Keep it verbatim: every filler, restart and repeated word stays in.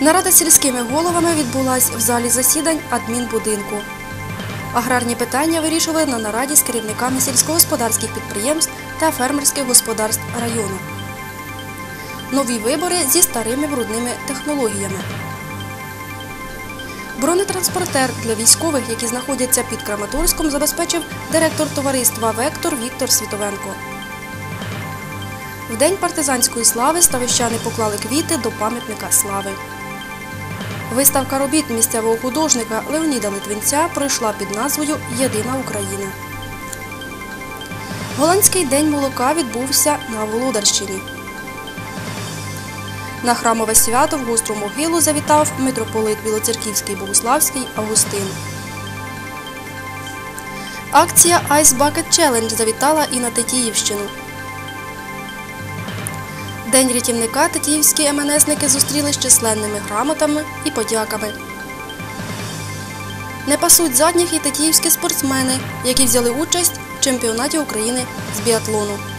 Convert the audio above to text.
Нарада з сільськими головами відбулась в залі засідань адмінбудинку. Аграрні питання вирішували на нараді з керівниками сільськогосподарських підприємств та фермерських господарств району. Нові вибори зі старими брудними технологіями. Бронетранспортер для військових, які знаходяться під Краматорськом, забезпечив директор товариства «Вектор» Віктор Світовенко. В День партизанської слави ставищани поклали квіти до пам'ятника слави. Виставка робіт місцевого художника Леоніда Литвинця пройшла під назвою «Єдина Україна». Голландський день молока відбувся на Володарщині. На храмове свято в Гостру Могилу завітав митрополит Білоцерківський Богуславський Августин. Акція Ice Bucket Challenge завітала і на Тетіївщину. День рятівника тетіївські ем ен есники зустріли з численними грамотами і подяками. Не пасуть задніх і тетіївські спортсмени, які взяли участь в чемпіонаті України з біатлону.